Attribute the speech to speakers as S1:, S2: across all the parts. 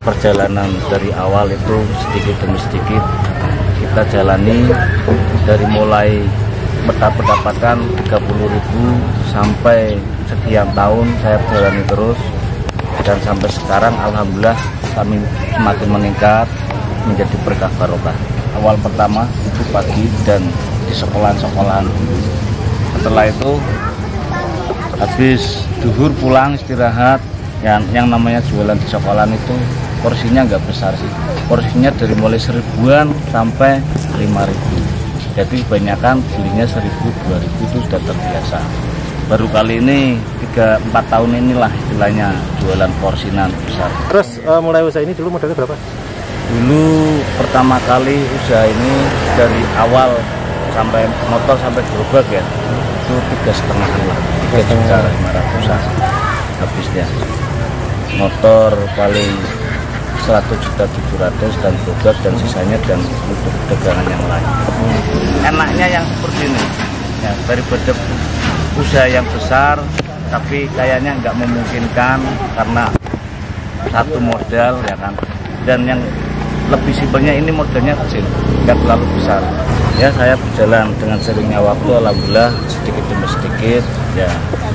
S1: Perjalanan dari awal itu sedikit demi sedikit kita jalani, dari mulai mendapatkan 30.000 sampai sekian tahun saya jalani terus, dan sampai sekarang alhamdulillah kami semakin meningkat menjadi berkah barokah. Awal pertama itu pagi dan di sekolahan-sekolahan. Setelah itu habis duhur pulang istirahat, yang namanya jualan di sekolahan itu porsinya nggak besar sih, porsinya dari mulai 1000-an sampai 5.000. Jadi kebanyakan belinya 1.000, 2.000 itu sudah terbiasa. Baru kali ini 3-4 tahun inilah istilahnya jualan porsinan besar.
S2: Terus mulai usaha ini dulu modalnya berapa?
S1: Dulu pertama kali usaha ini dari awal sampai motor sampai gerobak ya, itu 3,5-an lah, 3.500.000 habisnya. Motor paling 100.700.000 dan gerobak dan sisanya dan untuk dagangan yang lain. Enaknya yang seperti ini ya, daripada usaha yang besar tapi kayaknya nggak memungkinkan karena satu modal ya kan, dan yang lebih simpelnya ini modalnya kecil, nggak terlalu besar ya. Saya berjalan dengan seringnya waktu, alhamdulillah sedikit demi sedikit ya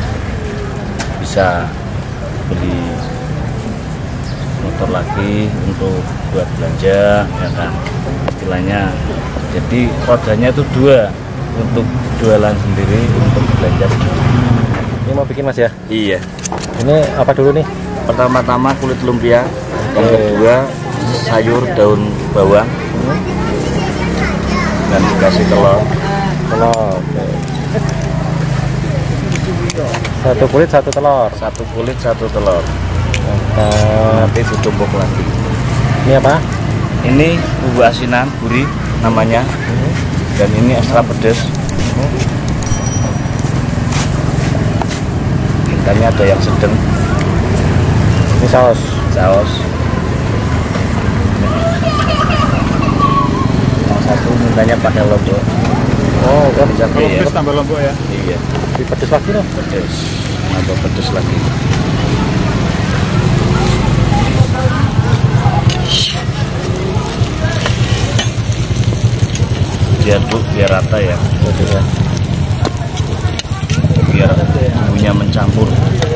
S1: bisa beli motor lagi untuk buat belanja ya kan istilahnya. Jadi rodanya itu 2, untuk jualan sendiri, untuk belanja sendiri.
S2: Ini mau bikin Mas ya?
S1: Iya.
S2: Ini apa dulu nih?
S1: Pertama-tama kulit lumpia, yang kedua sayur daun bawang, dan dikasih telur.
S2: Oke. Satu kulit satu telur.
S1: Satu kulit satu telur.
S2: Mantap.
S1: Nanti ditumbuk lagi.
S2: Ini apa?
S1: Ini bumbu asinan gurih namanya, dan ini ekstra pedas. Mintanya ada yang sedang.
S2: Ini saus.
S1: Yang satu mintanya pakai lombok.
S2: Oh, kan
S1: cabai ya.
S2: tambah lombok ya?
S1: Iya.
S2: Lebih pedes lagi dong.
S1: Pedas. Nambah pedas lagi. Biar rata ya. Biar bumbunya mencampur.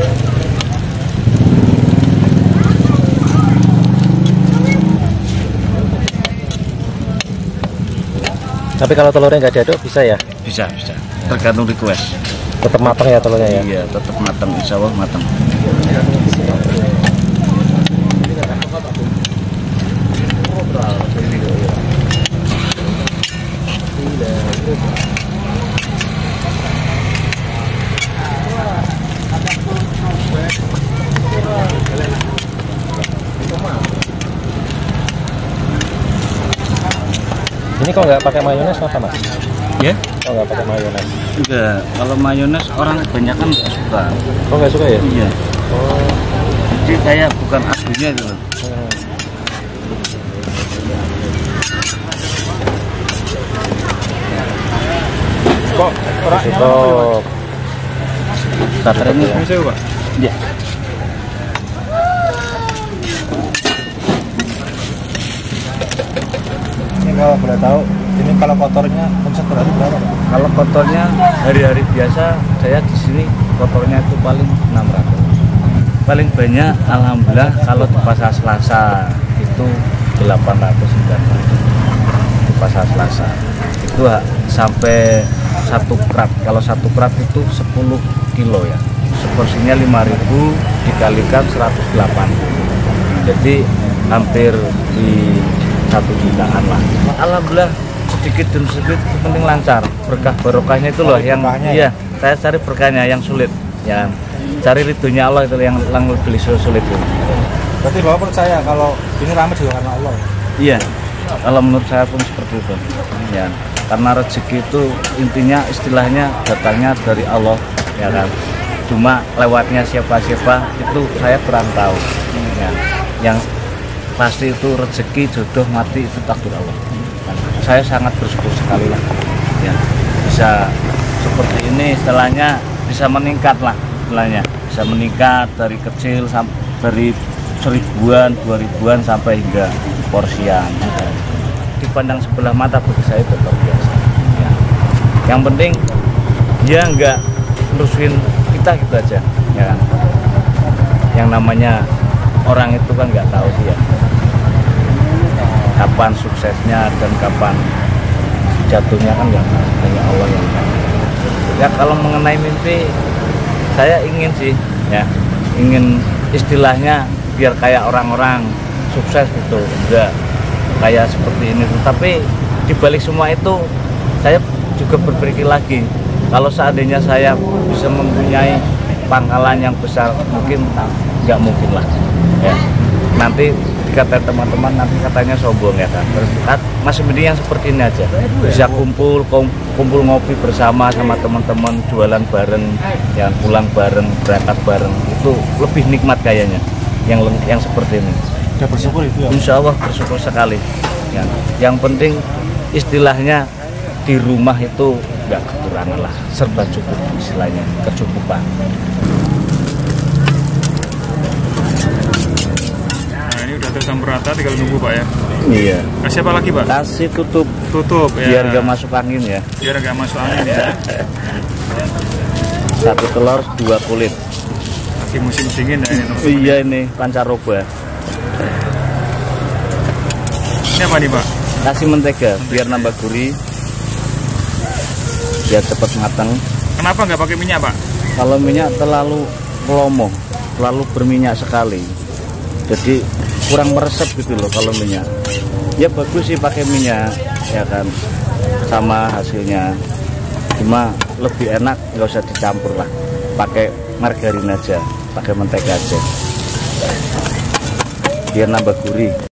S2: Tapi kalau telurnya nggak diaduk bisa ya?
S1: Bisa. Tergantung request.
S2: Tetap matang ya telurnya ya?
S1: Iya, tetap matang, insya Allah matang.
S2: Ini kok nggak pakai mayones apa Mas?
S1: Ya?
S2: Kok nggak pakai mayones?
S1: Enggak, kalau mayones orang kebanyakan nggak suka.
S2: Oh nggak suka ya?
S1: Iya.
S2: Oh.
S1: Jadi kayak bukan aslinya gitu.
S2: Kok orangnya kok?
S1: Starter ini
S2: Pak?
S1: Iya.
S2: Ini kalau boleh tahu, ini kalau kotornya omset per hari berapa Pak?
S1: Kalau kotornya hari-hari biasa saya di sini kotornya itu paling 600. Paling banyak alhamdulillah kalau di pasar Selasa itu 800-900. Di pasar Selasa itu sampai 1 krat. Kalau 1 krat itu 10 kilo ya. Seporsinya 5.000 dikalikan 180. Jadi hampir di 1 jutaan lah. Alhamdulillah sedikit demi sedikit penting lancar, berkah barokahnya itu loh yang iya saya cari berkahnya yang sulit ya, cari ridhonya Allah itu yang lebih sulit itu.
S2: Berarti Bapak percaya kalau ini ramai juga karena Allah?
S1: Iya, kalau menurut saya pun seperti itu ya, karena rezeki itu intinya istilahnya datangnya dari Allah ya kan, cuma lewatnya siapa-siapa itu saya kurang tahu ya. Yang pasti itu rezeki, jodoh, mati itu takdir Allah. Saya sangat bersyukur sekali lah ya, bisa seperti ini istilahnya, bisa meningkat lah istilahnya, bisa meningkat dari kecil sampai dari 1000-an, 2000-an sampai hingga porsian. Dipandang sebelah mata bagi saya tetap biasa. Ya. Yang penting dia nggak merusuhin kita gitu aja, ya kan? Yang namanya orang itu kan nggak tahu dia kapan suksesnya dan kapan jatuhnya, kan nggak tahu, hanya Allah yang tahu. Ya kalau mengenai mimpi, saya ingin sih, ya ingin istilahnya biar kayak orang-orang sukses gitu, enggak kayak seperti ini. Tapi dibalik semua itu saya juga berpikir lagi, kalau seandainya saya bisa mempunyai pangkalan yang besar, mungkin nggak mungkin lah, ya nanti dikatain teman-teman nanti katanya sombong, ya kan. Terus masih mending yang seperti ini aja, bisa kumpul ngopi bersama sama teman-teman, jualan bareng, yang pulang bareng, berangkat bareng, itu lebih nikmat kayaknya yang seperti ini.
S2: Udah bersyukur itu ya?
S1: Insya Allah bersyukur sekali, ya. Yang penting istilahnya di rumah itu nggak kekurangan lah, serba cukup, istilahnya kecukupan.
S2: Nah ini udah tercampur rata, tinggal nunggu Pak ya?
S1: Iya.
S2: Kasih apa lagi Pak?
S1: Kasih tutup
S2: Ya.
S1: biar nggak masuk angin, ya.
S2: Biar nggak masuk angin ya.
S1: 1 telur 2 kulit.
S2: Lagi musim dingin ya ini.
S1: Iya, ini pancaroba.
S2: Ini apa nih Pak?
S1: Kasih mentega biar nambah gurih, biar cepat matang.
S2: Kenapa nggak pakai minyak Pak?
S1: Kalau minyak terlalu melomo, terlalu berminyak sekali, jadi kurang meresap gitu loh kalau minyak. Ya bagus sih pakai minyak, ya kan, sama hasilnya. Cuma lebih enak nggak usah dicampur lah, pakai margarin aja, pakai mentega aja, biar nambah gurih.